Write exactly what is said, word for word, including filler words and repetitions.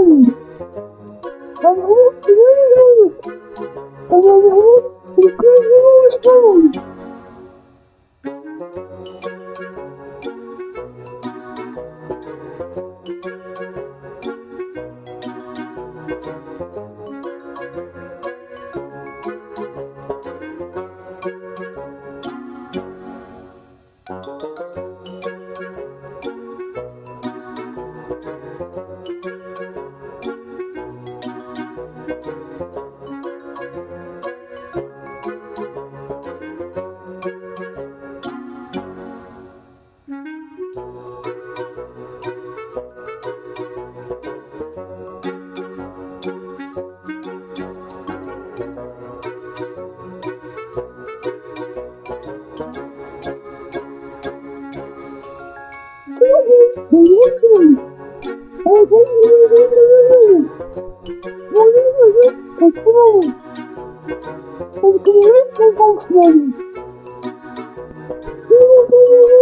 phone. I'm home to it. And I'm home to the phone. Welcome. Oh, thank you. I'm going to make my box money.